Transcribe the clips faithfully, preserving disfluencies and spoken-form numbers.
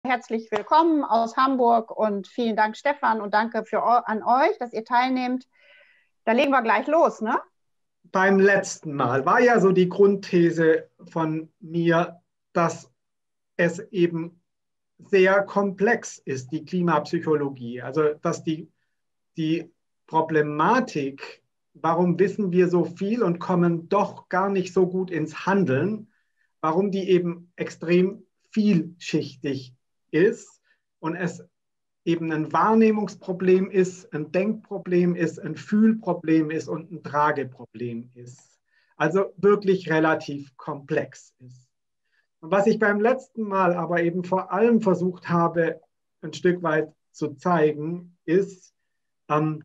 Herzlich willkommen aus Hamburg und vielen Dank, Stefan, und danke für, an euch, dass ihr teilnehmt. Da legen wir gleich los, ne? Beim letzten Mal war ja so die Grundthese von mir, dass es eben sehr komplex ist, die Klimapsychologie. Also, dass die, die Problematik, warum wissen wir so viel und kommen doch gar nicht so gut ins Handeln, warum die eben extrem vielschichtig ist und es eben ein Wahrnehmungsproblem ist, ein Denkproblem ist, ein Fühlproblem ist und ein Trageproblem ist. Also wirklich relativ komplex ist. Und was ich beim letzten Mal aber eben vor allem versucht habe, ein Stück weit zu zeigen, ist, ähm,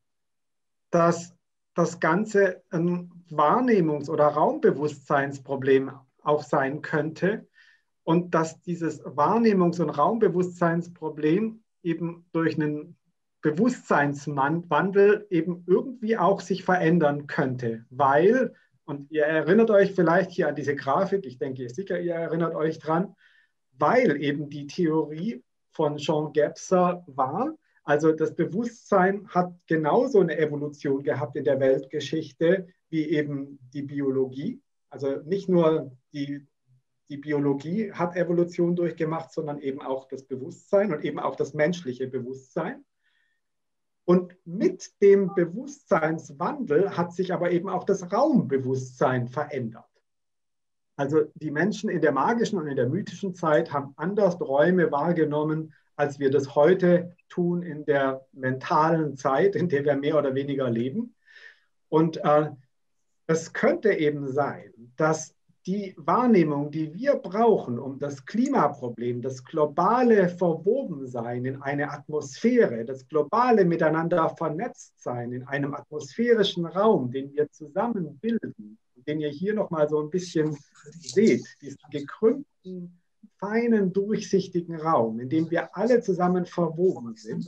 dass das Ganze ein Wahrnehmungs- oder Raumbewusstseinsproblem auch sein könnte und dass dieses Wahrnehmungs- und Raumbewusstseinsproblem eben durch einen Bewusstseinswandel eben irgendwie auch sich verändern könnte, weil, und ihr erinnert euch vielleicht hier an diese Grafik, ich denke sicher, ihr erinnert euch dran, weil eben die Theorie von Jean Gebser war, also das Bewusstsein hat genauso eine Evolution gehabt in der Weltgeschichte wie eben die Biologie. Also nicht nur die, die Biologie hat Evolution durchgemacht, sondern eben auch das Bewusstsein und eben auch das menschliche Bewusstsein. Und mit dem Bewusstseinswandel hat sich aber eben auch das Raumbewusstsein verändert. Also die Menschen in der magischen und in der mythischen Zeit haben anders Räume wahrgenommen, als wir das heute tun in der mentalen Zeit, in der wir mehr oder weniger leben. Und äh, es könnte eben sein, dass die Wahrnehmung, die wir brauchen, um das Klimaproblem, das globale Verwobensein in eine Atmosphäre, das globale Miteinander vernetzt sein in einem atmosphärischen Raum, den wir zusammen bilden, den ihr hier nochmal so ein bisschen seht, diesen gekrümmten, feinen, durchsichtigen Raum, in dem wir alle zusammen verwoben sind.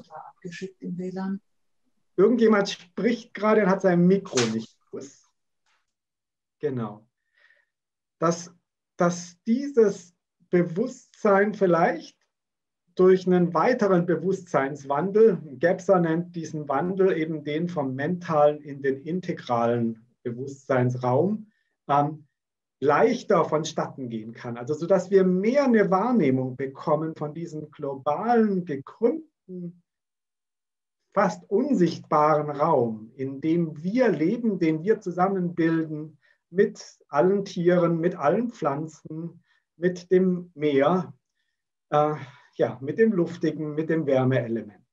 Irgendjemand spricht gerade und hat sein Mikro nicht aus. Genau. Dass, dass dieses Bewusstsein vielleicht durch einen weiteren Bewusstseinswandel, Gebser nennt diesen Wandel eben den vom mentalen in den integralen Bewusstseinsraum, ähm, leichter vonstatten gehen kann. Also sodass wir mehr eine Wahrnehmung bekommen von diesem globalen, gekrümmten, fast unsichtbaren Raum, in dem wir leben, den wir zusammenbilden mit allen Tieren, mit allen Pflanzen, mit dem Meer, äh, ja, mit dem Luftigen, mit dem Wärmeelement.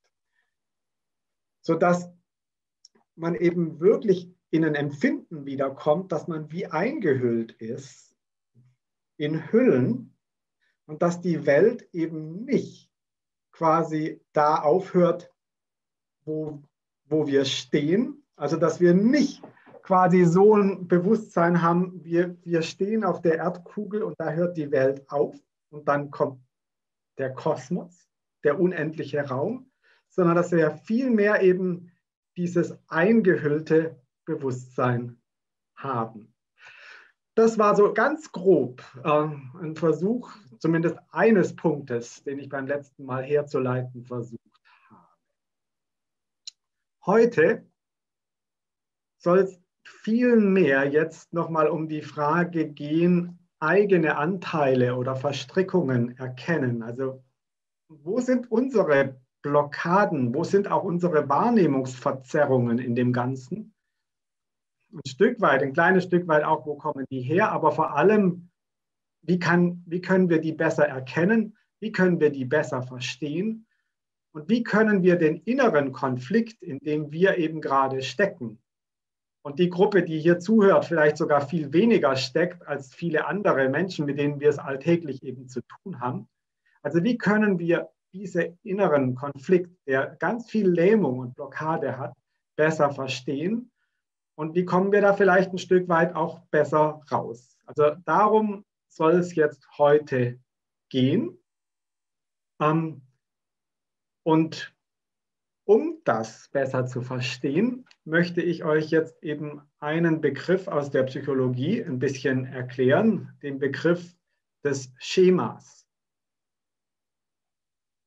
Sodass man eben wirklich in ein Empfinden wiederkommt, dass man wie eingehüllt ist in Hüllen und dass die Welt eben nicht quasi da aufhört, wo, wo wir stehen. Also dass wir nicht quasi so ein Bewusstsein haben, wir, wir stehen auf der Erdkugel und da hört die Welt auf und dann kommt der Kosmos, der unendliche Raum, sondern dass wir viel mehr eben dieses eingehüllte Bewusstsein haben. Das war so ganz grob äh, ein Versuch, zumindest eines Punktes, den ich beim letzten Mal herzuleiten versucht habe. Heute soll es viel mehr jetzt nochmal um die Frage gehen, eigene Anteile oder Verstrickungen erkennen. Also wo sind unsere Blockaden, wo sind auch unsere Wahrnehmungsverzerrungen in dem Ganzen? Ein Stück weit, ein kleines Stück weit auch, wo kommen die her, aber vor allem, wie, kann, wie können wir die besser erkennen, wie können wir die besser verstehen und wie können wir den inneren Konflikt, in dem wir eben gerade stecken, und die Gruppe, die hier zuhört, vielleicht sogar viel weniger steckt als viele andere Menschen, mit denen wir es alltäglich eben zu tun haben. Also wie können wir diesen inneren Konflikt, der ganz viel Lähmung und Blockade hat, besser verstehen? Und wie kommen wir da vielleicht ein Stück weit auch besser raus? Also darum soll es jetzt heute gehen. Und um das besser zu verstehen, möchte ich euch jetzt eben einen Begriff aus der Psychologie ein bisschen erklären, den Begriff des Schemas.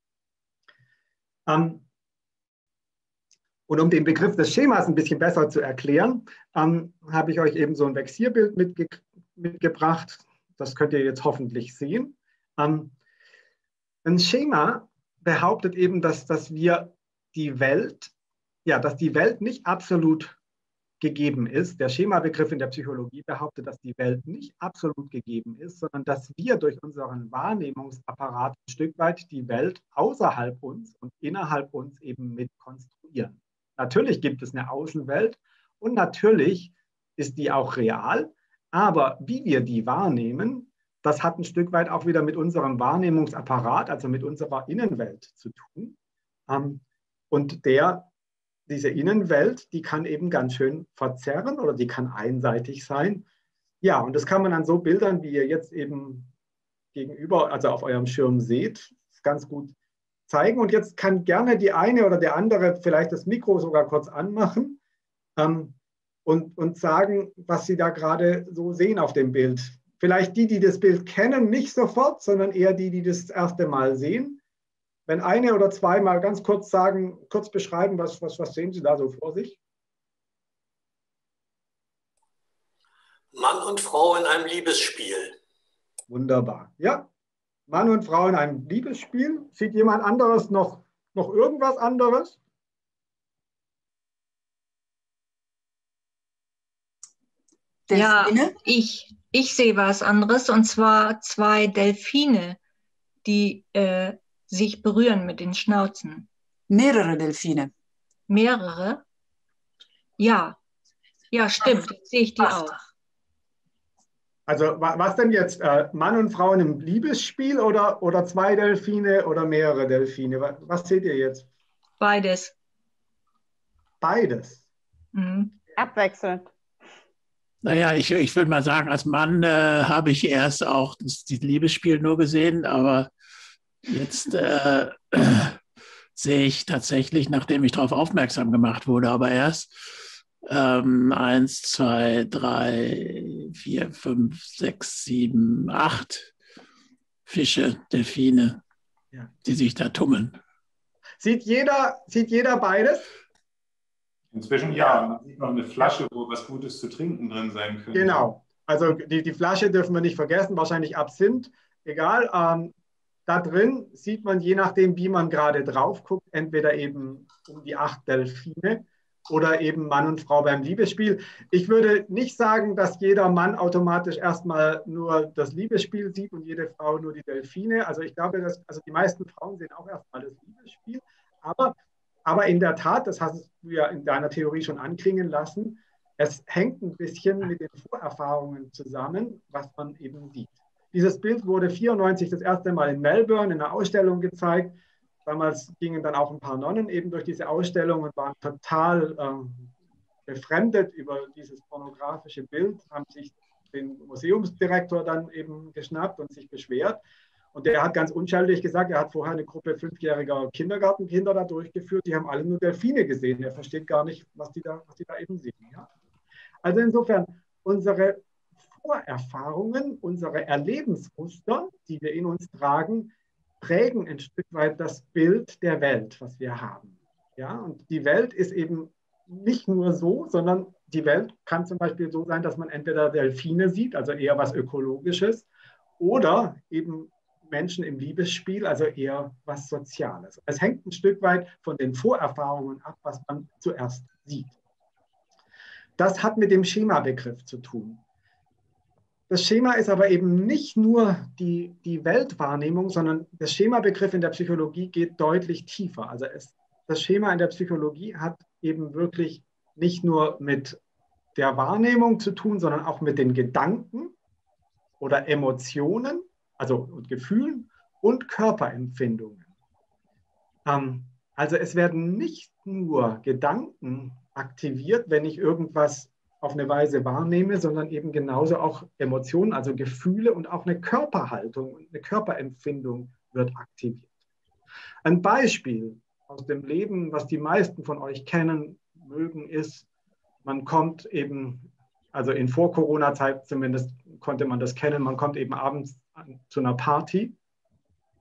Ähm, und um den Begriff des Schemas ein bisschen besser zu erklären, ähm, habe ich euch eben so ein Vexierbild mitge mitgebracht. Das könnt ihr jetzt hoffentlich sehen. Ähm, ein Schema behauptet eben, dass, dass wir die Welt, ja, dass die Welt nicht absolut gegeben ist. Der Schemabegriff in der Psychologie behauptet, dass die Welt nicht absolut gegeben ist, sondern dass wir durch unseren Wahrnehmungsapparat ein Stück weit die Welt außerhalb uns und innerhalb uns eben mit konstruieren. Natürlich gibt es eine Außenwelt und natürlich ist die auch real, aber wie wir die wahrnehmen, das hat ein Stück weit auch wieder mit unserem Wahrnehmungsapparat, also mit unserer Innenwelt zu tun. Und der Diese Innenwelt, die kann eben ganz schön verzerren oder die kann einseitig sein. Ja, und das kann man an so Bildern, wie ihr jetzt eben gegenüber, also auf eurem Schirm seht, ganz gut zeigen. Und jetzt kann gerne die eine oder der andere vielleicht das Mikro sogar kurz anmachen ähm, und, und sagen, was sie da gerade so sehen auf dem Bild. Vielleicht die, die das Bild kennen, nicht sofort, sondern eher die, die das erste Mal sehen. Wenn eine oder zwei mal ganz kurz sagen, kurz beschreiben, was, was, was sehen Sie da so vor sich? Mann und Frau in einem Liebesspiel. Wunderbar. Ja, Mann und Frau in einem Liebesspiel. Sieht jemand anderes noch, noch irgendwas anderes? Ja, ich, ich sehe was anderes, und zwar zwei Delfine, die äh, sich berühren mit den Schnauzen. Mehrere Delfine. Mehrere? Ja, ja, stimmt, jetzt sehe ich die auch. Also was denn jetzt? Äh, Mann und Frau in einem Liebesspiel oder, oder zwei Delfine oder mehrere Delfine? Was, was seht ihr jetzt? Beides. Beides? Mhm. Abwechselnd. Naja, ich, ich würde mal sagen, als Mann äh, habe ich erst auch das, das Liebesspiel nur gesehen, aber jetzt äh, sehe ich tatsächlich, nachdem ich darauf aufmerksam gemacht wurde, aber erst ähm, eins, zwei, drei, vier, fünf, sechs, sieben, acht Fische, Delfine, ja, die sich da tummeln. Sieht jeder, sieht jeder beides? Inzwischen ja. Man sieht noch eine Flasche, wo was Gutes zu trinken drin sein könnte. Genau. Also die, die Flasche dürfen wir nicht vergessen, wahrscheinlich Absinth. Egal. Ähm, da drin sieht man, je nachdem, wie man gerade drauf guckt, entweder eben um die acht Delfine oder eben Mann und Frau beim Liebesspiel. Ich würde nicht sagen, dass jeder Mann automatisch erstmal nur das Liebesspiel sieht und jede Frau nur die Delfine. Also ich glaube, dass, also die meisten Frauen sehen auch erstmal das Liebesspiel. Aber, aber in der Tat, das hast du ja in deiner Theorie schon anklingen lassen, es hängt ein bisschen mit den Vorerfahrungen zusammen, was man eben sieht. Dieses Bild wurde neunzehnhundertvierundneunzig das erste Mal in Melbourne in einer Ausstellung gezeigt. Damals gingen dann auch ein paar Nonnen eben durch diese Ausstellung und waren total ähm, befremdet über dieses pornografische Bild, haben sich den Museumsdirektor dann eben geschnappt und sich beschwert. Und der hat ganz unschuldig gesagt, er hat vorher eine Gruppe fünfjähriger Kindergartenkinder da durchgeführt, die haben alle nur Delfine gesehen. Er versteht gar nicht, was die da, was die da eben sehen. Ja? Also insofern, unsere Vorerfahrungen, unsere Erlebensmuster, die wir in uns tragen, prägen ein Stück weit das Bild der Welt, was wir haben. Ja? Und die Welt ist eben nicht nur so, sondern die Welt kann zum Beispiel so sein, dass man entweder Delfine sieht, also eher was Ökologisches, oder eben Menschen im Liebesspiel, also eher was Soziales. Es hängt ein Stück weit von den Vorerfahrungen ab, was man zuerst sieht. Das hat mit dem Schemabegriff zu tun. Das Schema ist aber eben nicht nur die, die Weltwahrnehmung, sondern der Schemabegriff in der Psychologie geht deutlich tiefer. Also es, das Schema in der Psychologie hat eben wirklich nicht nur mit der Wahrnehmung zu tun, sondern auch mit den Gedanken oder Emotionen, also und Gefühlen und Körperempfindungen. Ähm, also es werden nicht nur Gedanken aktiviert, wenn ich irgendwas auf eine Weise wahrnehme, sondern eben genauso auch Emotionen, also Gefühle und auch eine Körperhaltung und eine Körperempfindung wird aktiviert. Ein Beispiel aus dem Leben, was die meisten von euch kennen mögen, ist, man kommt eben, also in Vor-Corona-Zeit zumindest konnte man das kennen, man kommt eben abends zu einer Party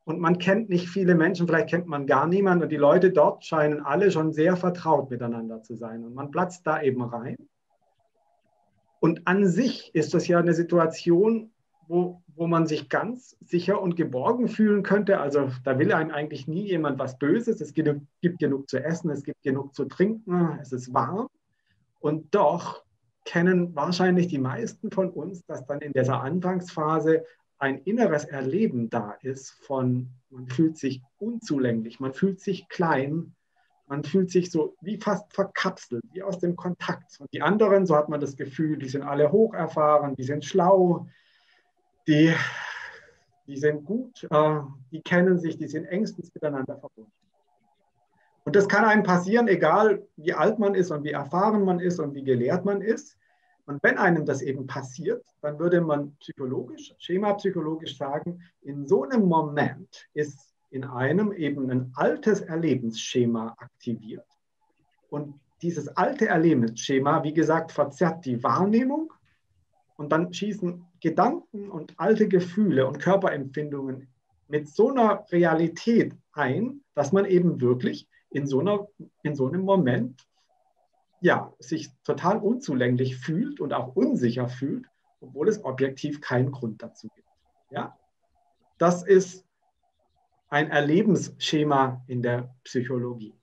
und man kennt nicht viele Menschen, vielleicht kennt man gar niemanden und die Leute dort scheinen alle schon sehr vertraut miteinander zu sein und man platzt da eben rein. Und an sich ist das ja eine Situation, wo, wo man sich ganz sicher und geborgen fühlen könnte. Also da will einem eigentlich nie jemand was Böses. Es gibt, gibt genug zu essen, es gibt genug zu trinken, es ist warm. Und doch kennen wahrscheinlich die meisten von uns, dass dann in dieser Anfangsphase ein inneres Erleben da ist von, man fühlt sich unzulänglich, man fühlt sich klein, man fühlt sich so wie fast verkapselt, wie aus dem Kontakt. Und die anderen, so hat man das Gefühl, die sind alle hocherfahren, die sind schlau, die, die sind gut, äh, die kennen sich, die sind engstens miteinander verbunden. Und das kann einem passieren, egal wie alt man ist und wie erfahren man ist und wie gelehrt man ist. Und wenn einem das eben passiert, dann würde man psychologisch, schemapsychologisch sagen, in so einem Moment ist in einem eben ein altes Erlebensschema aktiviert. Und dieses alte Erlebensschema, wie gesagt, verzerrt die Wahrnehmung und dann schießen Gedanken und alte Gefühle und Körperempfindungen mit so einer Realität ein, dass man eben wirklich in so, einer, in so einem Moment ja, sich total unzulänglich fühlt und auch unsicher fühlt, obwohl es objektiv keinen Grund dazu gibt. Ja? Das ist ein Erlebensschema in der Psychologie.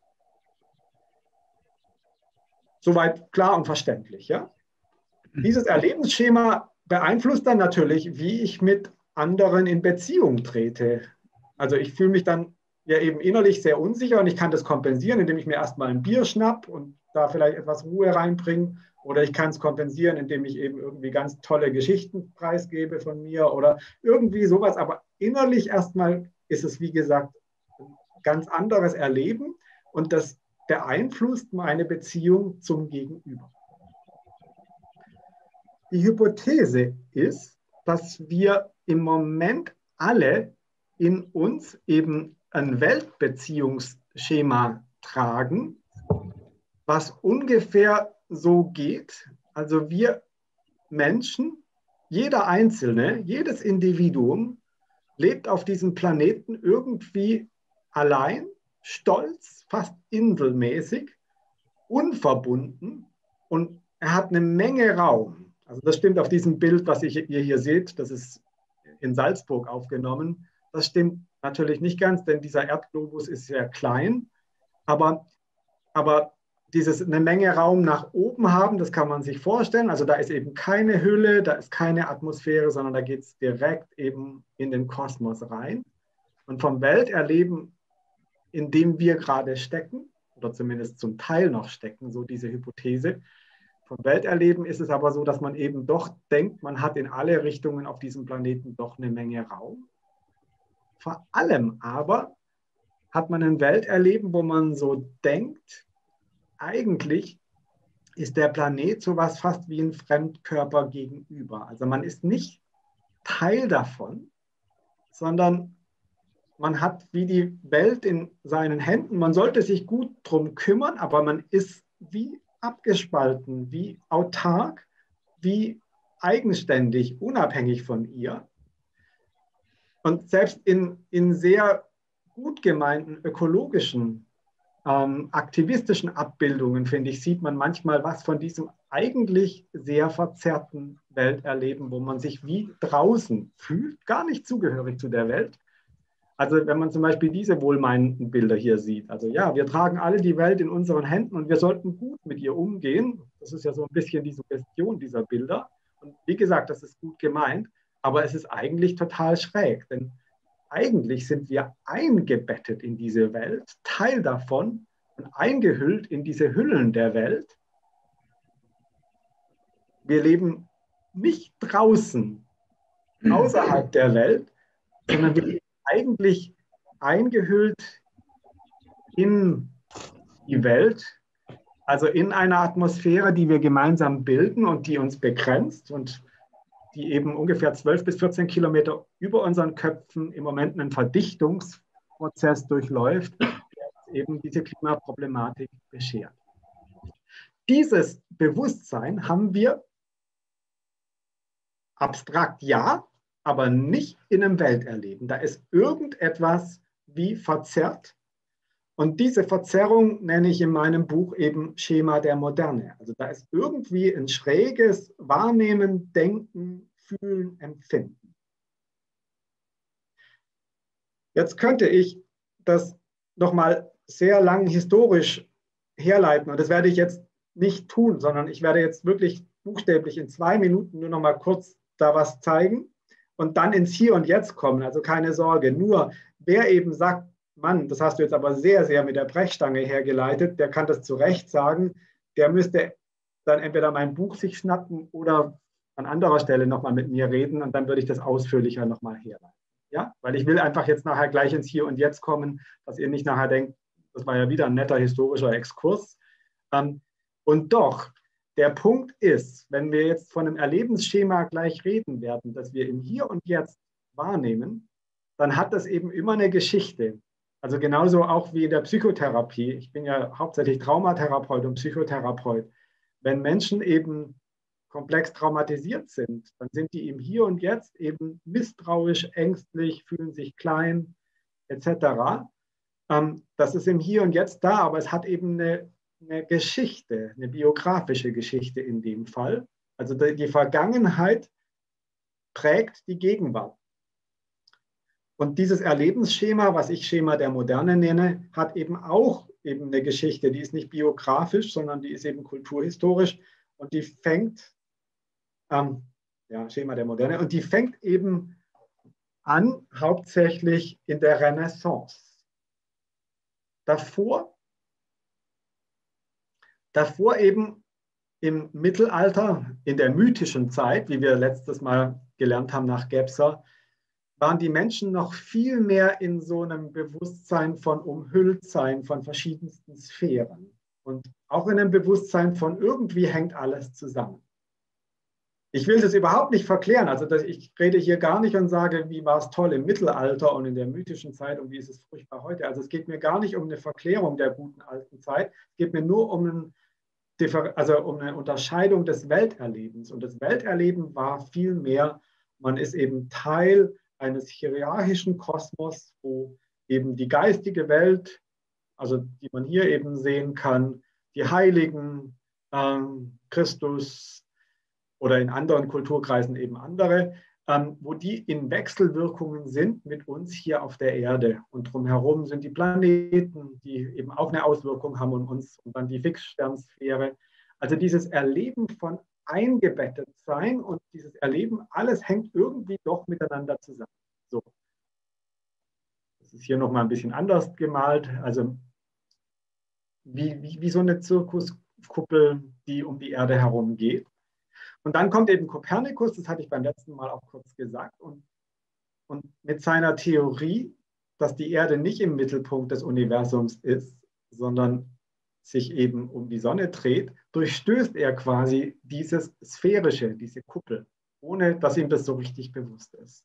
Soweit klar und verständlich. Ja? Dieses Erlebensschema beeinflusst dann natürlich, wie ich mit anderen in Beziehung trete. Also ich fühle mich dann ja eben innerlich sehr unsicher und ich kann das kompensieren, indem ich mir erstmal ein Bier schnapp und da vielleicht etwas Ruhe reinbringe. Oder ich kann es kompensieren, indem ich eben irgendwie ganz tolle Geschichten preisgebe von mir oder irgendwie sowas. Aber innerlich erstmal ist es, wie gesagt, ein ganz anderes Erleben und das beeinflusst meine Beziehung zum Gegenüber. Die Hypothese ist, dass wir im Moment alle in uns eben ein Weltbeziehungsschema tragen, was ungefähr so geht. Also wir Menschen, jeder Einzelne, jedes Individuum lebt auf diesem Planeten irgendwie allein, stolz, fast inselmäßig, unverbunden und er hat eine Menge Raum. Also das stimmt auf diesem Bild, was ich, ihr hier seht, das ist in Salzburg aufgenommen. Das stimmt natürlich nicht ganz, denn dieser Erdglobus ist sehr klein, aber, aber dieses eine Menge Raum nach oben haben, das kann man sich vorstellen. Also da ist eben keine Hülle, da ist keine Atmosphäre, sondern da geht es direkt eben in den Kosmos rein. Und vom Welterleben, in dem wir gerade stecken, oder zumindest zum Teil noch stecken, so diese Hypothese, vom Welterleben ist es aber so, dass man eben doch denkt, man hat in alle Richtungen auf diesem Planeten doch eine Menge Raum. Vor allem aber hat man ein Welterleben, wo man so denkt, eigentlich ist der Planet sowas fast wie ein Fremdkörper gegenüber. Also man ist nicht Teil davon, sondern man hat wie die Welt in seinen Händen. Man sollte sich gut drum kümmern, aber man ist wie abgespalten, wie autark, wie eigenständig, unabhängig von ihr. Und selbst in, in sehr gut gemeinten ökologischen, ähm, aktivistischen Abbildungen, finde ich, sieht man manchmal was von diesem eigentlich sehr verzerrten Welterleben, wo man sich wie draußen fühlt, gar nicht zugehörig zu der Welt. Also wenn man zum Beispiel diese wohlmeinenden Bilder hier sieht, also ja, wir tragen alle die Welt in unseren Händen und wir sollten gut mit ihr umgehen. Das ist ja so ein bisschen die Suggestion dieser Bilder. Und wie gesagt, das ist gut gemeint, aber es ist eigentlich total schräg, denn eigentlich sind wir eingebettet in diese Welt, Teil davon und eingehüllt in diese Hüllen der Welt. Wir leben nicht draußen, außerhalb der Welt, sondern wir leben eigentlich eingehüllt in die Welt, also in einer Atmosphäre, die wir gemeinsam bilden und die uns begrenzt und die eben ungefähr zwölf bis vierzehn Kilometer über unseren Köpfen im Moment einen Verdichtungsprozess durchläuft, der eben diese Klimaproblematik beschert. Dieses Bewusstsein haben wir abstrakt ja, aber nicht in einem Welterleben. Da ist irgendetwas wie verzerrt. Und diese Verzerrung nenne ich in meinem Buch eben Schema der Moderne. Also da ist irgendwie ein schräges Wahrnehmen, Denken, Fühlen, Empfinden. Jetzt könnte ich das nochmal sehr lang historisch herleiten. Und das werde ich jetzt nicht tun, sondern ich werde jetzt wirklich buchstäblich in zwei Minuten nur noch mal kurz da was zeigen und dann ins Hier und Jetzt kommen. Also keine Sorge. Nur wer eben sagt, Mann, das hast du jetzt aber sehr, sehr mit der Brechstange hergeleitet, der kann das zu Recht sagen, der müsste dann entweder mein Buch sich schnappen oder an anderer Stelle noch mal mit mir reden und dann würde ich das ausführlicher noch mal herleiten. Ja? Weil ich will einfach jetzt nachher gleich ins Hier und Jetzt kommen, dass ihr nicht nachher denkt, das war ja wieder ein netter historischer Exkurs. Und doch, der Punkt ist, wenn wir jetzt von einem Erlebensschema gleich reden werden, das wir im Hier und Jetzt wahrnehmen, dann hat das eben immer eine Geschichte. Also genauso auch wie in der Psychotherapie. Ich bin ja hauptsächlich Traumatherapeut und Psychotherapeut. Wenn Menschen eben komplex traumatisiert sind, dann sind die im Hier und Jetzt eben misstrauisch, ängstlich, fühlen sich klein, et cetera. Das ist im Hier und Jetzt da, aber es hat eben eine, eine Geschichte, eine biografische Geschichte in dem Fall. Also die, die Vergangenheit prägt die Gegenwart. Und dieses Erlebensschema, was ich Schema der Moderne nenne, hat eben auch eben eine Geschichte. Die ist nicht biografisch, sondern die ist eben kulturhistorisch und die fängt, ähm, ja, Schema der Moderne, und die fängt eben an, hauptsächlich in der Renaissance. Davor, davor eben im Mittelalter, in der mythischen Zeit, wie wir letztes Mal gelernt haben nach Gebser, waren die Menschen noch viel mehr in so einem Bewusstsein von Umhülltsein, von verschiedensten Sphären und auch in einem Bewusstsein von irgendwie hängt alles zusammen. Ich will das überhaupt nicht verklären, also das, ich rede hier gar nicht und sage, wie war es toll im Mittelalter und in der mythischen Zeit und wie ist es furchtbar heute. Also es geht mir gar nicht um eine Verklärung der guten alten Zeit, es geht mir nur um, ein, also um eine Unterscheidung des Welterlebens. Und das Welterleben war viel mehr, man ist eben Teil eines hierarchischen Kosmos, wo eben die geistige Welt, also die man hier eben sehen kann, die Heiligen, ähm, Christus oder in anderen Kulturkreisen eben andere, ähm, wo die in Wechselwirkungen sind mit uns hier auf der Erde. Und drumherum sind die Planeten, die eben auch eine Auswirkung haben on uns und dann die Fixsternsphäre. Also dieses Erleben von eingebettet sein und dieses Erleben, alles hängt irgendwie doch miteinander zusammen. So. Das ist hier nochmal ein bisschen anders gemalt, also wie, wie, wie so eine Zirkuskuppel, die um die Erde herum geht. Und dann kommt eben Kopernikus, das hatte ich beim letzten Mal auch kurz gesagt, und, und mit seiner Theorie, dass die Erde nicht im Mittelpunkt des Universums ist, sondern sich eben um die Sonne dreht, durchstößt er quasi dieses Sphärische, diese Kuppel, ohne dass ihm das so richtig bewusst ist.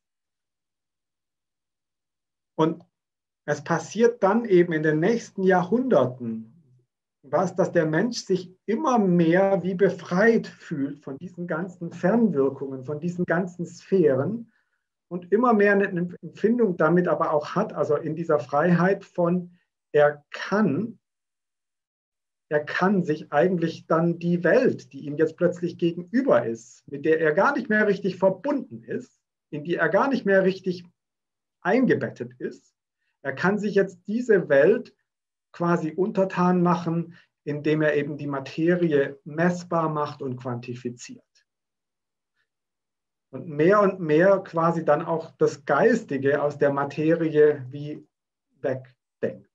Und es passiert dann eben in den nächsten Jahrhunderten, was, dass der Mensch sich immer mehr wie befreit fühlt von diesen ganzen Fernwirkungen, von diesen ganzen Sphären und immer mehr eine Empfindung damit aber auch hat, also in dieser Freiheit von, er kann Er kann sich eigentlich dann die Welt, die ihm jetzt plötzlich gegenüber ist, mit der er gar nicht mehr richtig verbunden ist, in die er gar nicht mehr richtig eingebettet ist, er kann sich jetzt diese Welt quasi untertan machen, indem er eben die Materie messbar macht und quantifiziert. Und mehr und mehr quasi dann auch das Geistige aus der Materie wie wegdenkt.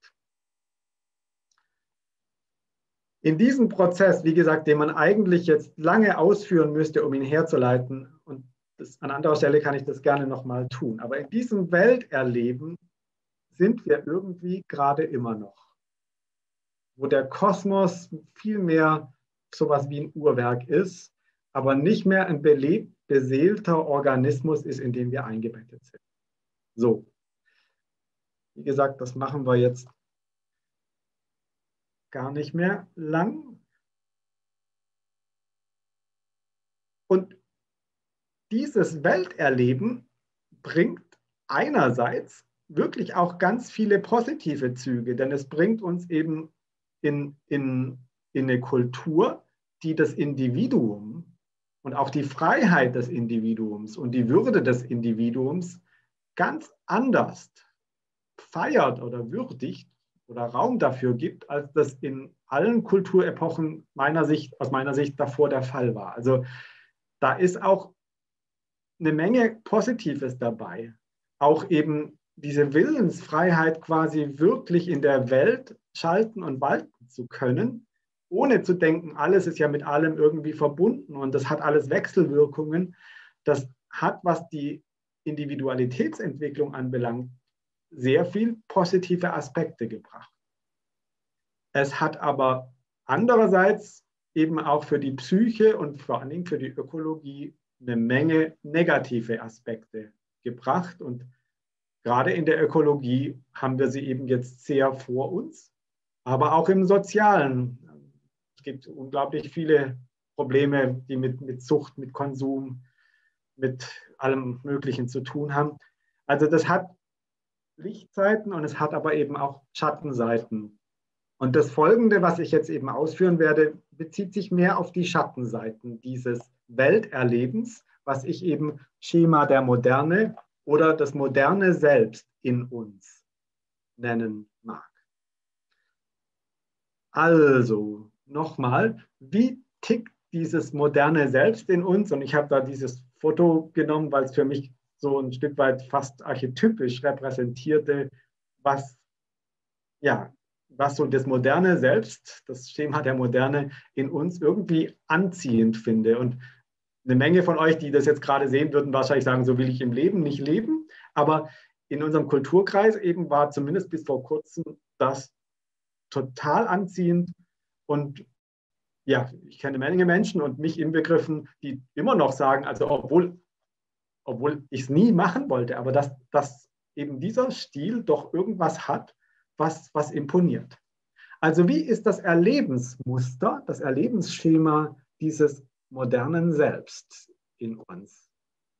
In diesem Prozess, wie gesagt, den man eigentlich jetzt lange ausführen müsste, um ihn herzuleiten, und das, an anderer Stelle kann ich das gerne nochmal tun, aber in diesem Welterleben sind wir irgendwie gerade immer noch, wo der Kosmos viel mehr sowas wie ein Uhrwerk ist, aber nicht mehr ein belebt, beseelter Organismus ist, in dem wir eingebettet sind. So, wie gesagt, das machen wir jetzt gar nicht mehr lang. Und dieses Welterleben bringt einerseits wirklich auch ganz viele positive Züge, denn es bringt uns eben in, in, in eine Kultur, die das Individuum und auch die Freiheit des Individuums und die Würde des Individuums ganz anders feiert oder würdigt oder Raum dafür gibt, als das in allen Kulturepochen meiner Sicht, aus meiner Sicht davor der Fall war. Also da ist auch eine Menge Positives dabei. Auch eben diese Willensfreiheit quasi wirklich in der Welt schalten und walten zu können, ohne zu denken, alles ist ja mit allem irgendwie verbunden und das hat alles Wechselwirkungen. Das hat, was die Individualitätsentwicklung anbelangt, sehr viel positive Aspekte gebracht. Es hat aber andererseits eben auch für die Psyche und vor allen Dingen für die Ökologie eine Menge negative Aspekte gebracht. Und gerade in der Ökologie haben wir sie eben jetzt sehr vor uns, aber auch im Sozialen. Es gibt unglaublich viele Probleme, die mit, mit Sucht, mit Konsum, mit allem Möglichen zu tun haben. Also das hat Lichtseiten und es hat aber eben auch Schattenseiten. Und das Folgende, was ich jetzt eben ausführen werde, bezieht sich mehr auf die Schattenseiten dieses Welterlebens, was ich eben Schema der Moderne oder das moderne Selbst in uns nennen mag. Also, nochmal, wie tickt dieses moderne Selbst in uns? Und ich habe da dieses Foto genommen, weil es für mich so ein Stück weit fast archetypisch repräsentierte, was, ja, was so das moderne Selbst, das Schema der Moderne in uns irgendwie anziehend finde. Und eine Menge von euch, die das jetzt gerade sehen, würden wahrscheinlich sagen, so will ich im Leben nicht leben. Aber in unserem Kulturkreis eben war zumindest bis vor kurzem das total anziehend. Und ja, ich kenne eine Menge Menschen und mich inbegriffen, die immer noch sagen, also obwohl, obwohl ich es nie machen wollte, aber dass, dass eben dieser Stil doch irgendwas hat, was, was imponiert. Also wie ist das Erlebensmuster, das Erlebensschema dieses modernen Selbst in uns?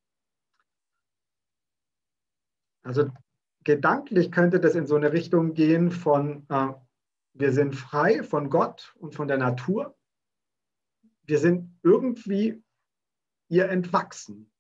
Also gedanklich könnte das in so eine Richtung gehen von, äh, wir sind frei von Gott und von der Natur. Wir sind irgendwie ihr entwachsen.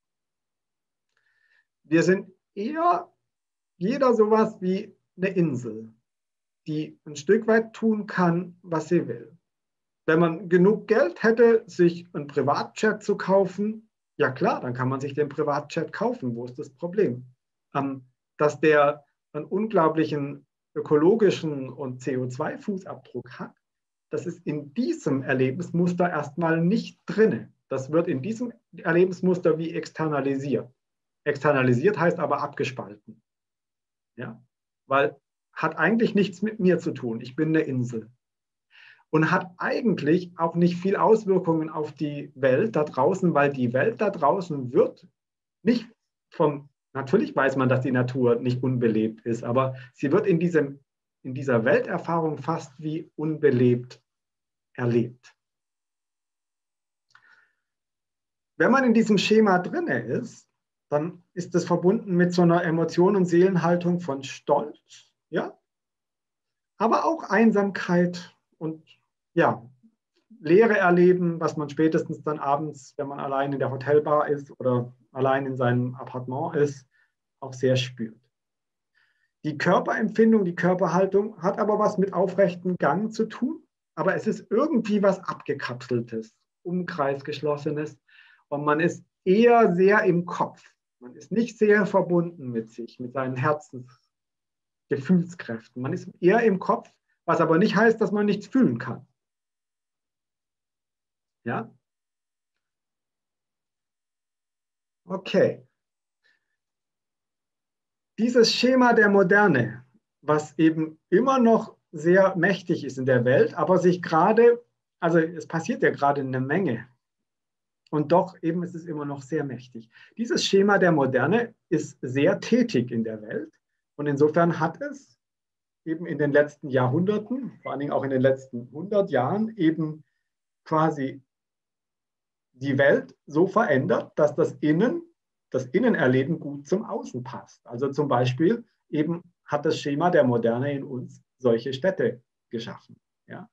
Wir sind eher jeder sowas wie eine Insel, die ein Stück weit tun kann, was sie will. Wenn man genug Geld hätte, sich einen Privatjet zu kaufen, ja klar, dann kann man sich den Privatjet kaufen. Wo ist das Problem? Ähm, dass der einen unglaublichen ökologischen und C O zwei Fußabdruck hat, das ist in diesem Erlebensmuster erstmal nicht drin. Das wird in diesem Erlebensmuster wie externalisiert. Externalisiert heißt aber abgespalten. Ja? Weil hat eigentlich nichts mit mir zu tun. Ich bin eine Insel. Und hat eigentlich auch nicht viel Auswirkungen auf die Welt da draußen, weil die Welt da draußen wird nicht vom, natürlich weiß man, dass die Natur nicht unbelebt ist, aber sie wird in, diesem, in dieser Welterfahrung fast wie unbelebt erlebt. Wenn man in diesem Schema drin ist, dann ist es verbunden mit so einer Emotion- und Seelenhaltung von Stolz, ja, aber auch Einsamkeit und ja, Leere erleben, was man spätestens dann abends, wenn man allein in der Hotelbar ist oder allein in seinem Appartement ist, auch sehr spürt. Die Körperempfindung, die Körperhaltung hat aber was mit aufrechtem Gang zu tun, aber es ist irgendwie was Abgekapseltes, Umkreisgeschlossenes und man ist eher sehr im Kopf. Man ist nicht sehr verbunden mit sich, mit seinen Herzensgefühlskräften. Man ist eher im Kopf, was aber nicht heißt, dass man nichts fühlen kann. Ja? Okay. Dieses Schema der Moderne, was eben immer noch sehr mächtig ist in der Welt, aber sich gerade, also es passiert ja gerade eine Menge. Und doch eben ist es immer noch sehr mächtig. Dieses Schema der Moderne ist sehr tätig in der Welt. Und insofern hat es eben in den letzten Jahrhunderten, vor allen Dingen auch in den letzten hundert Jahren, eben quasi die Welt so verändert, dass das Innen das Innenerleben gut zum Außen passt. Also zum Beispiel eben hat das Schema der Moderne in uns solche Städte geschaffen. Ja?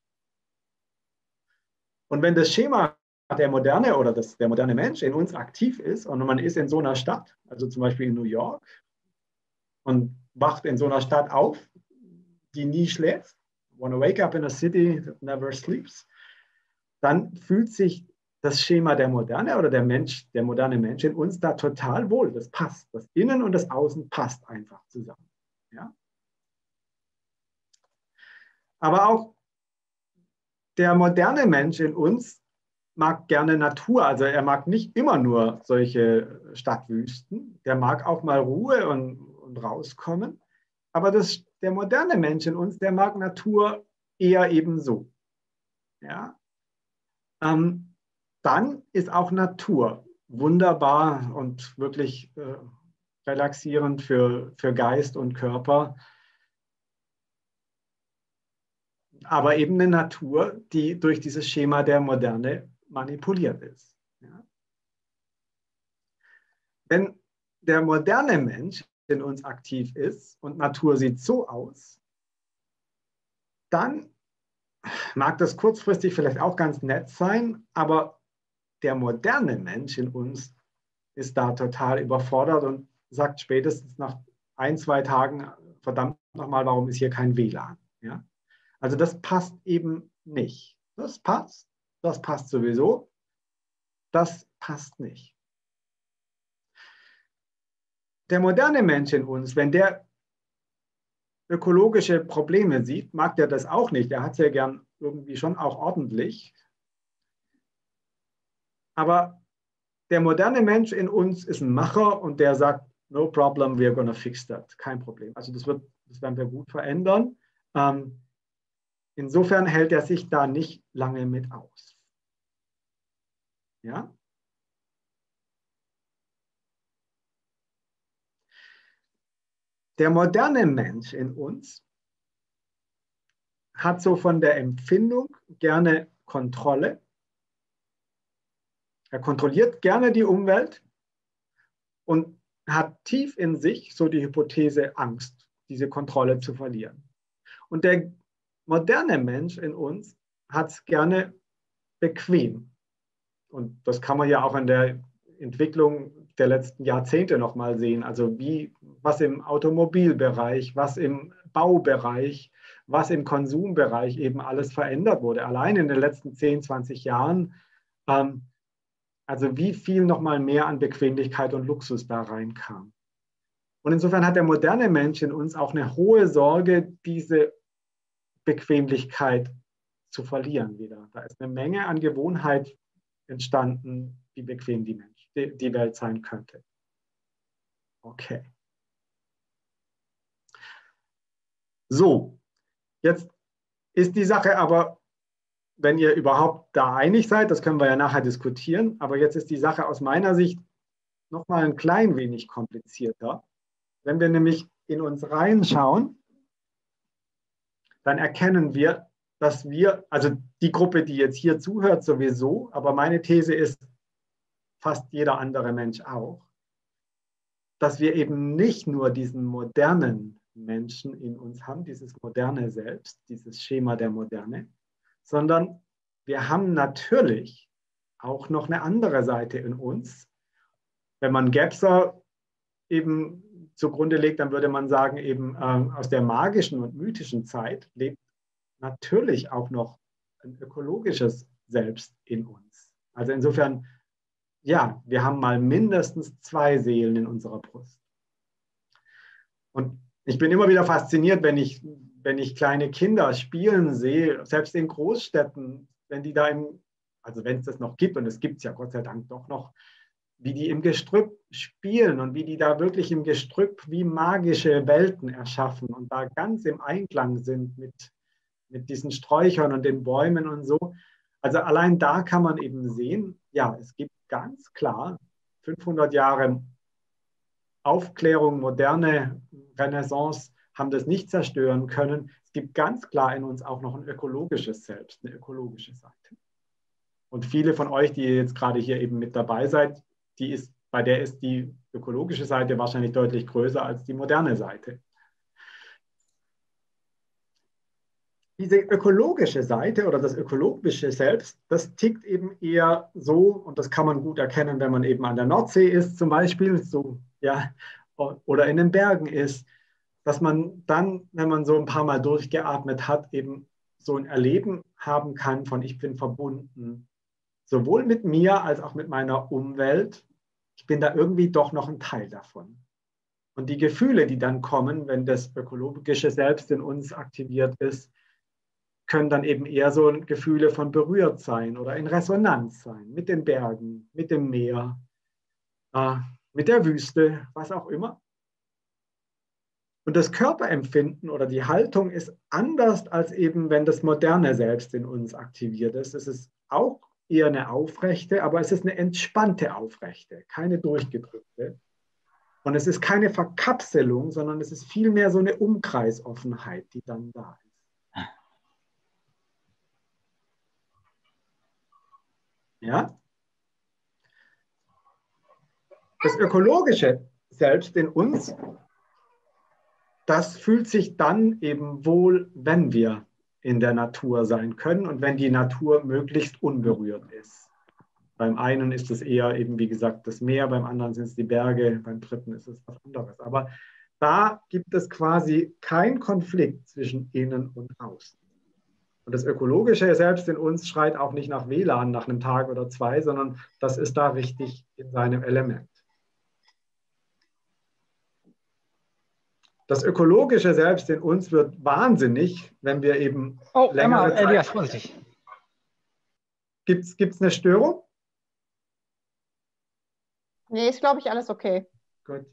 Und wenn das Schema der Moderne oder das, der moderne Mensch in uns aktiv ist und man ist in so einer Stadt, also zum Beispiel in New York, und wacht in so einer Stadt auf, die nie schläft, wanna wake up in a city that never sleeps, dann fühlt sich das Schema der Moderne oder der Mensch, der moderne Mensch in uns da total wohl. Das passt. Das Innen und das Außen passt einfach zusammen. Ja? Aber auch der moderne Mensch in uns mag gerne Natur. Also er mag nicht immer nur solche Stadtwüsten. Der mag auch mal Ruhe und, und rauskommen. Aber das, der moderne Mensch in uns, der mag Natur eher ebenso. Ja? Ähm, dann ist auch Natur wunderbar und wirklich äh, relaxierend für, für Geist und Körper. Aber eben eine Natur, die durch dieses Schema der Moderne manipuliert ist. Ja? Wenn der moderne Mensch in uns aktiv ist und Natur sieht so aus, dann mag das kurzfristig vielleicht auch ganz nett sein, aber der moderne Mensch in uns ist da total überfordert und sagt spätestens nach ein, zwei Tagen, verdammt nochmal, warum ist hier kein W L A N? Ja? Also das passt eben nicht. Das passt, das passt sowieso, das passt nicht. Der moderne Mensch in uns, wenn der ökologische Probleme sieht, mag der das auch nicht. Er hat es ja gern irgendwie schon auch ordentlich. Aber der moderne Mensch in uns ist ein Macher und der sagt, no problem, we're gonna fix that. Kein Problem. Also das, wird, das werden wir gut verändern. Ähm, insofern hält er sich da nicht lange mit aus. Ja? Der moderne Mensch in uns hat so von der Empfindung gerne Kontrolle. Er kontrolliert gerne die Umwelt und hat tief in sich so die Hypothese Angst, diese Kontrolle zu verlieren. Und der moderne Mensch in uns hat es gerne bequem. Und das kann man ja auch in der Entwicklung der letzten Jahrzehnte noch mal sehen. Also wie, was im Automobilbereich, was im Baubereich, was im Konsumbereich eben alles verändert wurde. Allein in den letzten zehn, zwanzig Jahren. Ähm, also wie viel noch mal mehr an Bequemlichkeit und Luxus da reinkam. Und insofern hat der moderne Mensch in uns auch eine hohe Sorge, diese Bequemlichkeit zu verlieren wieder. Da ist eine Menge an Gewohnheit entstanden, wie bequem die, Mensch, die, die Welt sein könnte. Okay. So, jetzt ist die Sache aber, wenn ihr überhaupt da einig seid, das können wir ja nachher diskutieren, aber jetzt ist die Sache aus meiner Sicht noch mal ein klein wenig komplizierter. Wenn wir nämlich in uns reinschauen, dann erkennen wir, dass wir, also die Gruppe, die jetzt hier zuhört sowieso, aber meine These ist, fast jeder andere Mensch auch, dass wir eben nicht nur diesen modernen Menschen in uns haben, dieses moderne Selbst, dieses Schema der Moderne, sondern wir haben natürlich auch noch eine andere Seite in uns. Wenn man Gebser eben zugrunde legt, dann würde man sagen, eben äh, aus der magischen und mythischen Zeit lebt natürlich auch noch ein ökologisches Selbst in uns. Also insofern, ja, wir haben mal mindestens zwei Seelen in unserer Brust. Und ich bin immer wieder fasziniert, wenn ich, wenn ich kleine Kinder spielen sehe, selbst in Großstädten, wenn die da im, also wenn es das noch gibt, und es gibt es ja Gott sei Dank doch noch, wie die im Gestrüpp spielen und wie die da wirklich im Gestrüpp wie magische Welten erschaffen und da ganz im Einklang sind mit, mit diesen Sträuchern und den Bäumen und so. Also allein da kann man eben sehen, ja, es gibt ganz klar fünfhundert Jahre Aufklärung, moderne Renaissance haben das nicht zerstören können. Es gibt ganz klar in uns auch noch ein ökologisches Selbst, eine ökologische Seite. Und viele von euch, die jetzt gerade hier eben mit dabei seid, die ist bei der ist die ökologische Seite wahrscheinlich deutlich größer als die moderne Seite. Diese ökologische Seite oder das ökologische Selbst, das tickt eben eher so, und das kann man gut erkennen, wenn man eben an der Nordsee ist zum Beispiel, so, ja, oder in den Bergen ist, dass man dann, wenn man so ein paar Mal durchgeatmet hat, eben so ein Erleben haben kann von ich bin verbunden, sowohl mit mir als auch mit meiner Umwelt. Ich bin da irgendwie doch noch ein Teil davon. Und die Gefühle, die dann kommen, wenn das ökologische Selbst in uns aktiviert ist, können dann eben eher so Gefühle von berührt sein oder in Resonanz sein mit den Bergen, mit dem Meer, äh, mit der Wüste, was auch immer. Und das Körperempfinden oder die Haltung ist anders als eben, wenn das moderne Selbst in uns aktiviert ist. Es ist auch eher eine aufrechte, aber es ist eine entspannte Aufrechte, keine durchgedrückte. Und es ist keine Verkapselung, sondern es ist vielmehr so eine Umkreisoffenheit, die dann da ist. Ja? Das ökologische Selbst in uns, das fühlt sich dann eben wohl, wenn wir in der Natur sein können und wenn die Natur möglichst unberührt ist. Beim einen ist es eher eben, wie gesagt, das Meer, beim anderen sind es die Berge, beim dritten ist es was anderes. Aber da gibt es quasi keinen Konflikt zwischen innen und außen. Und das ökologische Selbst in uns schreit auch nicht nach W L A N nach einem Tag oder zwei, sondern das ist da richtig in seinem Element. Das ökologische Selbst in uns wird wahnsinnig, wenn wir eben oh, längere Emma, Zeit... Elias, vorsichtig. Gibt es eine Störung? Nee, ist, glaube ich, alles okay. Gut.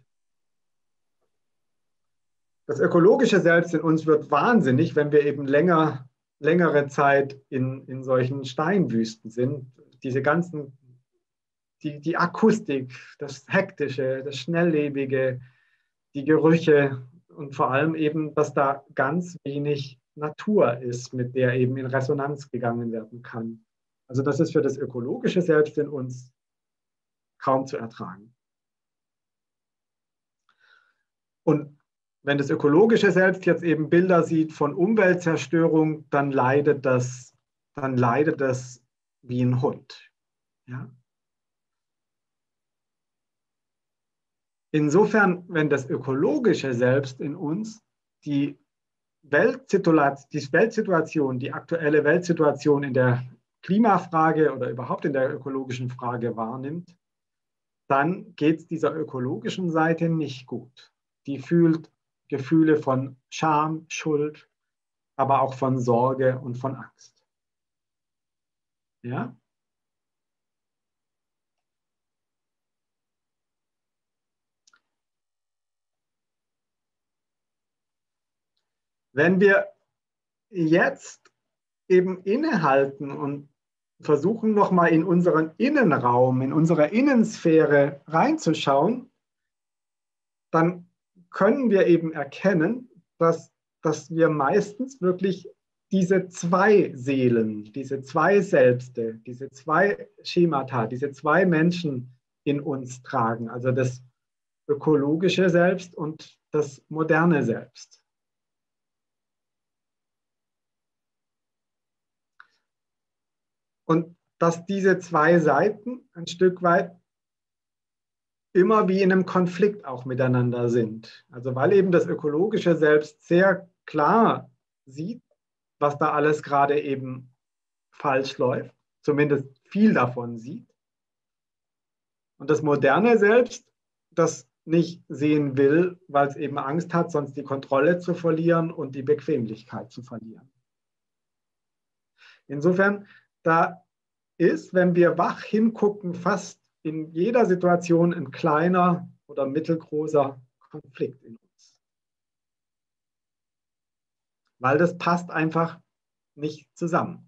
Das ökologische Selbst in uns wird wahnsinnig, wenn wir eben länger... längere Zeit in, in solchen Steinwüsten sind, diese ganzen, die, die Akustik, das Hektische, das Schnelllebige, die Gerüche und vor allem eben, dass da ganz wenig Natur ist, mit der eben in Resonanz gegangen werden kann. Also das ist für das ökologische Selbst in uns kaum zu ertragen. Und wenn das ökologische Selbst jetzt eben Bilder sieht von Umweltzerstörung, dann leidet das, dann leidet das wie ein Hund. Ja? Insofern, wenn das ökologische Selbst in uns die Weltsituation, die Weltsituation, die aktuelle Weltsituation in der Klimafrage oder überhaupt in der ökologischen Frage wahrnimmt, dann geht es dieser ökologischen Seite nicht gut. Die fühlt Gefühle von Scham, Schuld, aber auch von Sorge und von Angst. Ja? Wenn wir jetzt eben innehalten und versuchen nochmal in unseren Innenraum, in unsere Innensphäre reinzuschauen, dann können wir eben erkennen, dass, dass wir meistens wirklich diese zwei Seelen, diese zwei Selbste, diese zwei Schemata, diese zwei Menschen in uns tragen, also das ökologische Selbst und das moderne Selbst. Und dass diese zwei Seiten ein Stück weit immer wie in einem Konflikt auch miteinander sind. Also weil eben das ökologische Selbst sehr klar sieht, was da alles gerade eben falsch läuft, zumindest viel davon sieht. Und das moderne Selbst, das nicht sehen will, weil es eben Angst hat, sonst die Kontrolle zu verlieren und die Bequemlichkeit zu verlieren. Insofern, da ist, wenn wir wach hingucken, fast in jeder Situation ein kleiner oder mittelgroßer Konflikt in uns. Weil das passt einfach nicht zusammen.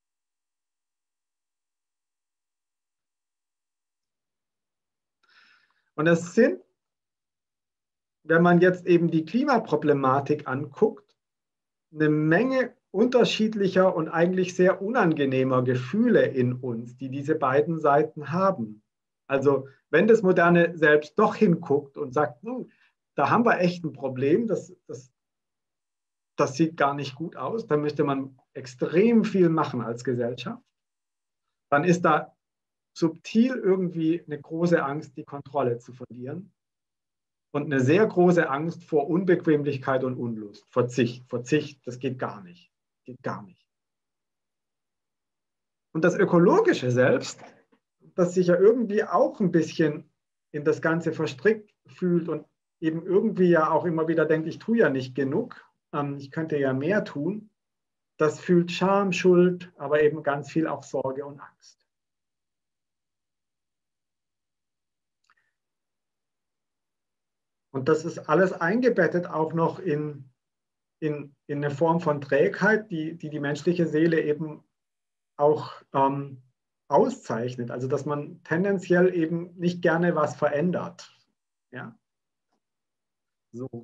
Und es sind, wenn man jetzt eben die Klimaproblematik anguckt, eine Menge unterschiedlicher und eigentlich sehr unangenehmer Gefühle in uns, die diese beiden Seiten haben. Also wenn das moderne Selbst doch hinguckt und sagt, hm, da haben wir echt ein Problem, das, das, das sieht gar nicht gut aus, da müsste man extrem viel machen als Gesellschaft, dann ist da subtil irgendwie eine große Angst, die Kontrolle zu verlieren und eine sehr große Angst vor Unbequemlichkeit und Unlust, Verzicht. Verzicht, das geht gar nicht. Geht gar nicht. Und das ökologische Selbst, das sich ja irgendwie auch ein bisschen in das Ganze verstrickt fühlt und eben irgendwie ja auch immer wieder denkt, ich tue ja nicht genug, ähm, ich könnte ja mehr tun, das fühlt Scham, Schuld, aber eben ganz viel auch Sorge und Angst. Und das ist alles eingebettet auch noch in, in, in eine Form von Trägheit, die, die die menschliche Seele eben auch ähm, auszeichnet. Also dass man tendenziell eben nicht gerne was verändert. Ja? So.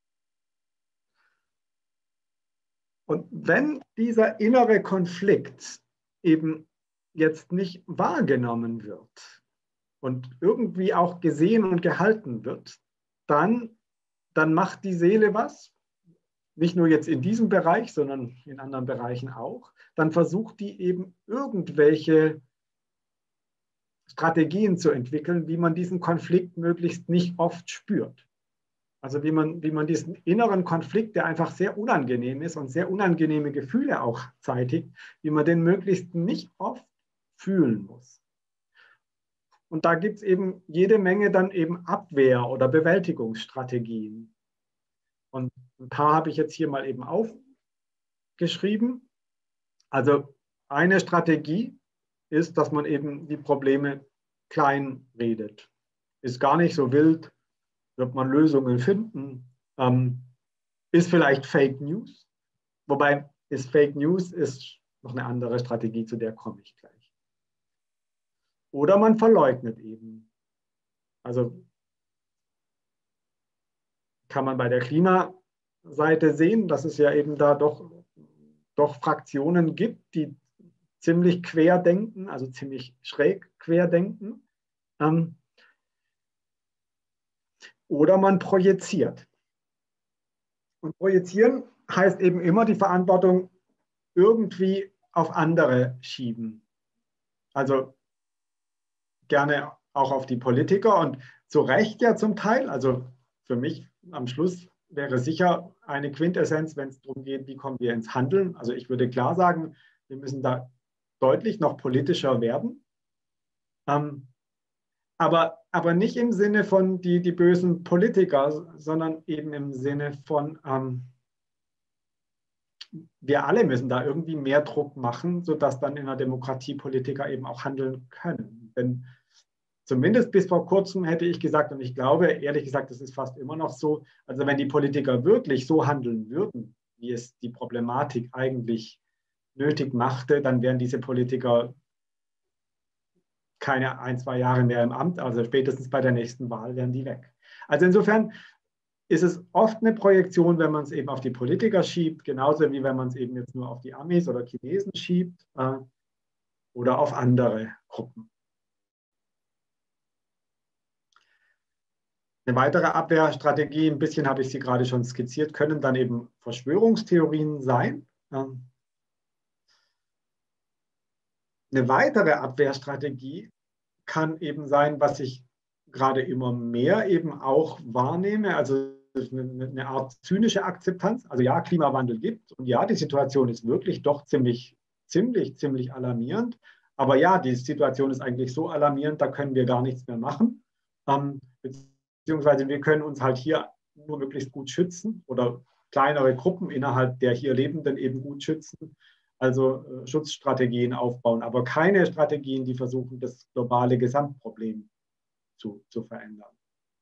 Und wenn dieser innere Konflikt eben jetzt nicht wahrgenommen wird und irgendwie auch gesehen und gehalten wird, dann, dann macht die Seele was, nicht nur jetzt in diesem Bereich, sondern in anderen Bereichen auch, dann versucht die eben irgendwelche Strategien zu entwickeln, wie man diesen Konflikt möglichst nicht oft spürt. Also wie man, wie man diesen inneren Konflikt, der einfach sehr unangenehm ist und sehr unangenehme Gefühle auch zeitigt, wie man den möglichst nicht oft fühlen muss. Und da gibt es eben jede Menge dann eben Abwehr- oder Bewältigungsstrategien. Und ein paar habe ich jetzt hier mal eben aufgeschrieben. Also eine Strategie ist, dass man eben die Probleme klein redet. Ist gar nicht so wild, wird man Lösungen finden. Ähm, ist vielleicht Fake News. Wobei ist Fake News ist noch eine andere Strategie, zu der komme ich gleich. Oder man verleugnet eben. Also kann man bei der Klimaseite sehen, dass es ja eben da doch, doch Fraktionen gibt, die ziemlich quer denken, also ziemlich schräg quer denken. Ähm, oder man projiziert. Und projizieren heißt eben immer die Verantwortung irgendwie auf andere schieben. Also gerne auch auf die Politiker und zu Recht ja zum Teil. Also für mich am Schluss wäre sicher eine Quintessenz, wenn es darum geht, wie kommen wir ins Handeln. Also ich würde klar sagen, wir müssen da deutlich noch politischer werden. Ähm, aber, aber nicht im Sinne von die, die bösen Politiker, sondern eben im Sinne von, ähm, wir alle müssen da irgendwie mehr Druck machen, sodass dann in der Demokratie Politiker eben auch handeln können. Denn zumindest bis vor kurzem hätte ich gesagt, und ich glaube, ehrlich gesagt, das ist fast immer noch so, also wenn die Politiker wirklich so handeln würden, wie es die Problematik eigentlich nötig machte, dann wären diese Politiker keine ein, zwei Jahre mehr im Amt, also spätestens bei der nächsten Wahl wären die weg. Also insofern ist es oft eine Projektion, wenn man es eben auf die Politiker schiebt, genauso wie wenn man es eben jetzt nur auf die Amis oder Chinesen schiebt äh, oder auf andere Gruppen. Eine weitere Abwehrstrategie, ein bisschen habe ich sie gerade schon skizziert, können dann eben Verschwörungstheorien sein. Eine weitere Abwehrstrategie kann eben sein, was ich gerade immer mehr eben auch wahrnehme, also eine Art zynische Akzeptanz. Also ja, Klimawandel gibt und ja, die Situation ist wirklich doch ziemlich, ziemlich, ziemlich alarmierend. Aber ja, die Situation ist eigentlich so alarmierend, da können wir gar nichts mehr machen. Ähm, beziehungsweise wir können uns halt hier nur möglichst gut schützen oder kleinere Gruppen innerhalb der hier Lebenden eben gut schützen. Also äh, Schutzstrategien aufbauen, aber keine Strategien, die versuchen, das globale Gesamtproblem zu, zu verändern.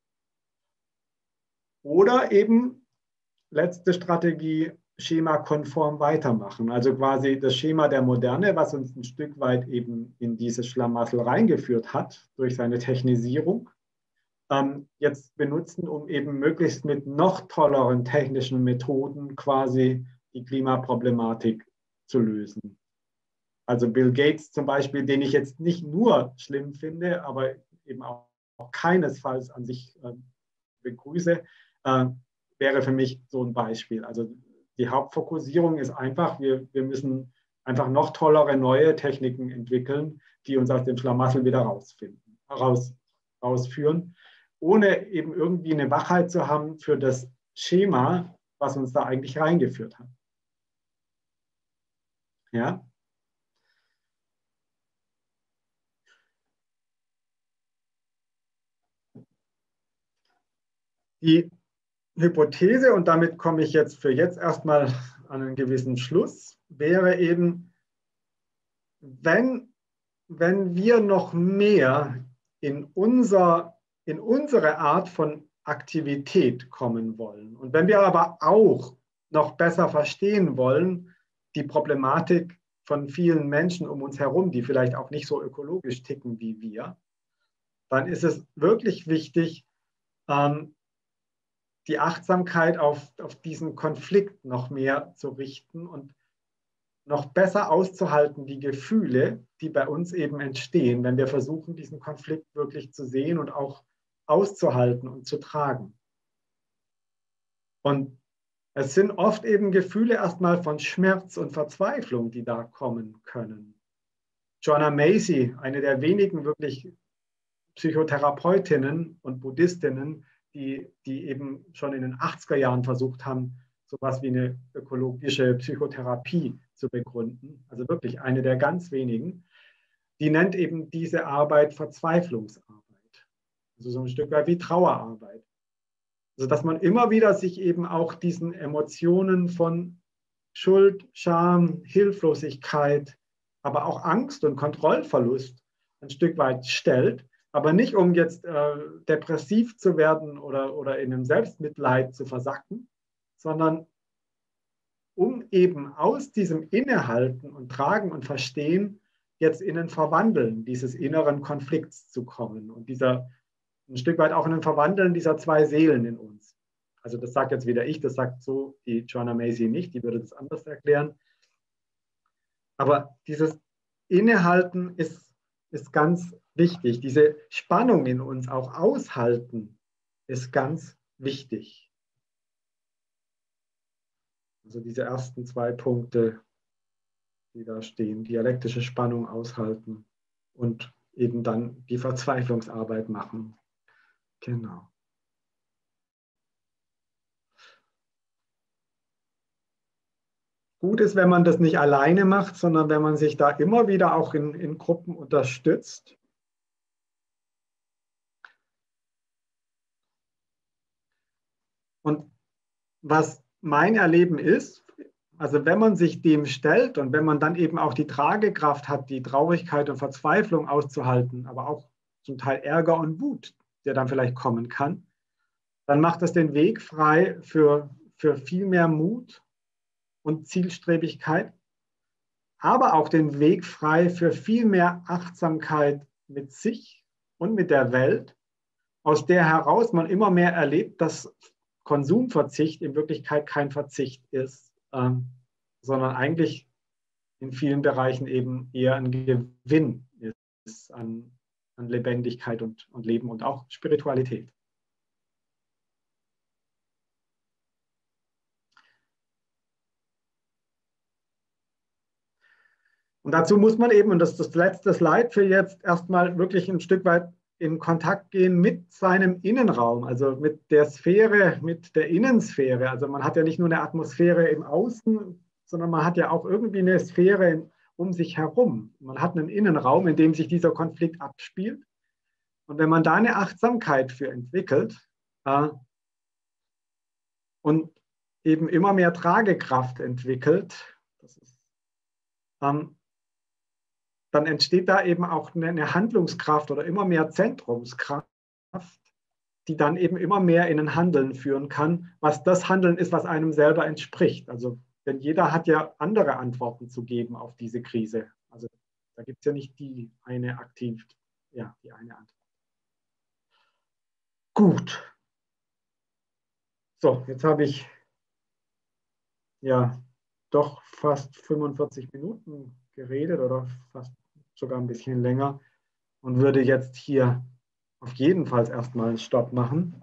Oder eben letzte Strategie, schemakonform weitermachen. Also quasi das Schema der Moderne, was uns ein Stück weit eben in dieses Schlamassel reingeführt hat durch seine Technisierung, ähm, jetzt benutzen, um eben möglichst mit noch tolleren technischen Methoden quasi die Klimaproblematik zu lösen. Also Bill Gates zum Beispiel, den ich jetzt nicht nur schlimm finde, aber eben auch, auch keinesfalls an sich äh, begrüße, äh, wäre für mich so ein Beispiel. Also die Hauptfokussierung ist einfach, wir, wir müssen einfach noch tollere neue Techniken entwickeln, die uns aus dem Schlamassel wieder rausfinden, raus, rausführen, ohne eben irgendwie eine Wachheit zu haben für das Schema, was uns da eigentlich reingeführt hat. Ja? Die Hypothese, und damit komme ich jetzt für jetzt erstmal an einen gewissen Schluss, wäre eben, wenn, wenn wir noch mehr in, unser, in unsere Art von Aktivität kommen wollen und wenn wir aber auch noch besser verstehen wollen, die Problematik von vielen Menschen um uns herum, die vielleicht auch nicht so ökologisch ticken wie wir, dann ist es wirklich wichtig, ähm, die Achtsamkeit auf, auf diesen Konflikt noch mehr zu richten und noch besser auszuhalten, die Gefühle, die bei uns eben entstehen, wenn wir versuchen, diesen Konflikt wirklich zu sehen und auch auszuhalten und zu tragen. Und es sind oft eben Gefühle erstmal von Schmerz und Verzweiflung, die da kommen können. Joanna Macy, eine der wenigen wirklich Psychotherapeutinnen und Buddhistinnen, die, die eben schon in den achtziger Jahren versucht haben, so etwas wie eine ökologische Psychotherapie zu begründen, also wirklich eine der ganz wenigen, die nennt eben diese Arbeit Verzweiflungsarbeit, also so ein Stück weit wie Trauerarbeit. Also dass man immer wieder sich eben auch diesen Emotionen von Schuld, Scham, Hilflosigkeit, aber auch Angst und Kontrollverlust ein Stück weit stellt, aber nicht um jetzt äh, depressiv zu werden oder, oder in einem Selbstmitleid zu versacken, sondern um eben aus diesem Innehalten und Tragen und Verstehen jetzt in ein Verwandeln dieses inneren Konflikts zu kommen und dieser, ein Stück weit auch in ein Verwandeln dieser zwei Seelen in uns. Also das sagt jetzt wieder ich, das sagt so die Joanna Macy nicht, die würde das anders erklären. Aber dieses Innehalten ist, ist ganz wichtig. Diese Spannung in uns auch aushalten ist ganz wichtig. Also diese ersten zwei Punkte, die da stehen, dialektische Spannung aushalten und eben dann die Verzweiflungsarbeit machen. Genau. Gut ist, wenn man das nicht alleine macht, sondern wenn man sich da immer wieder auch in, in Gruppen unterstützt. Und was mein Erleben ist, also wenn man sich dem stellt und wenn man dann eben auch die Tragekraft hat, die Traurigkeit und Verzweiflung auszuhalten, aber auch zum Teil Ärger und Wut, der dann vielleicht kommen kann, dann macht das den Weg frei für, für viel mehr Mut und Zielstrebigkeit, aber auch den Weg frei für viel mehr Achtsamkeit mit sich und mit der Welt, aus der heraus man immer mehr erlebt, dass Konsumverzicht in Wirklichkeit kein Verzicht ist, ähm, sondern eigentlich in vielen Bereichen eben eher ein Gewinn ist an, an Lebendigkeit und, und Leben und auch Spiritualität. Und dazu muss man eben, und das ist das letzte Slide für jetzt, erstmal wirklich ein Stück weit in Kontakt gehen mit seinem Innenraum, also mit der Sphäre, mit der Innensphäre. Also man hat ja nicht nur eine Atmosphäre im Außen, sondern man hat ja auch irgendwie eine Sphäre um sich herum. Man hat einen Innenraum, in dem sich dieser Konflikt abspielt. Und wenn man da eine Achtsamkeit für entwickelt äh, und eben immer mehr Tragekraft entwickelt, das ist, ähm, dann entsteht da eben auch eine Handlungskraft oder immer mehr Zentrumskraft, die dann eben immer mehr in ein Handeln führen kann, was das Handeln ist, was einem selber entspricht. Also, denn jeder hat ja andere Antworten zu geben auf diese Krise. Also da gibt es ja nicht die eine aktiv, ja, die eine Antwort. Gut. So, jetzt habe ich ja doch fast fünfundvierzig Minuten geredet oder fast sogar ein bisschen länger und würde jetzt hier auf jeden Fall erstmal Stopp machen.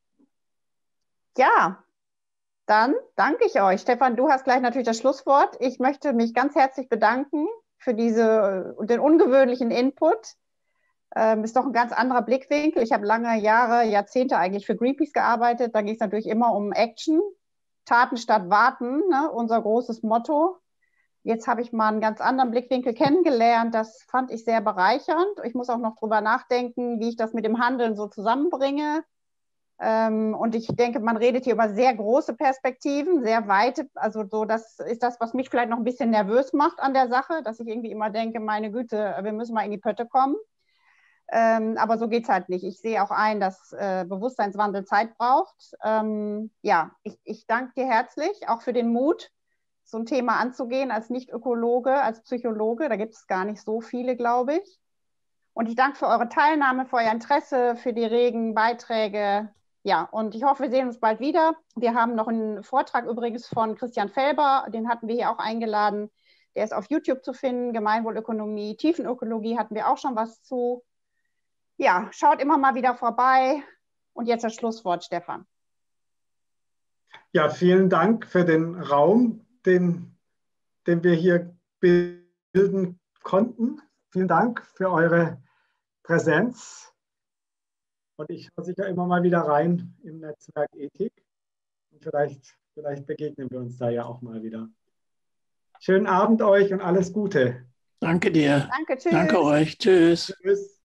Ja, dann danke ich euch. Stefan, du hast gleich natürlich das Schlusswort. Ich möchte mich ganz herzlich bedanken für diese, den ungewöhnlichen Input. Ähm, ist doch ein ganz anderer Blickwinkel. Ich habe lange Jahre, Jahrzehnte eigentlich für Greenpeace gearbeitet. Da ging es natürlich immer um Action, Taten statt Warten, ne? Unser großes Motto. Jetzt habe ich mal einen ganz anderen Blickwinkel kennengelernt. Das fand ich sehr bereichernd. Ich muss auch noch drüber nachdenken, wie ich das mit dem Handeln so zusammenbringe. Ähm, und ich denke, man redet hier über sehr große Perspektiven, sehr weite. Also so, das ist das, was mich vielleicht noch ein bisschen nervös macht an der Sache, dass ich irgendwie immer denke, meine Güte, wir müssen mal in die Pötte kommen. Ähm, aber so geht es halt nicht. Ich sehe auch ein, dass äh, Bewusstseinswandel Zeit braucht. Ähm, ja, ich, ich danke dir herzlich, auch für den Mut, so ein Thema anzugehen als Nicht-Ökologe, als Psychologe. Da gibt es gar nicht so viele, glaube ich. Und ich danke für eure Teilnahme, für euer Interesse, für die regen Beiträge. Ja, und ich hoffe, wir sehen uns bald wieder. Wir haben noch einen Vortrag übrigens von Christian Felber, den hatten wir hier auch eingeladen. Der ist auf YouTube zu finden, Gemeinwohlökonomie, Tiefenökologie hatten wir auch schon was zu. Ja, schaut immer mal wieder vorbei. Und jetzt das Schlusswort, Stefan. Ja, vielen Dank für den Raum, den, den wir hier bilden konnten. Vielen Dank für eure Präsenz. Und ich schaue sicher immer mal wieder rein im Netzwerk Ethik. Und vielleicht, vielleicht begegnen wir uns da ja auch mal wieder. Schönen Abend euch und alles Gute. Danke dir. Danke, tschüss. Danke euch. Tschüss. Tschüss.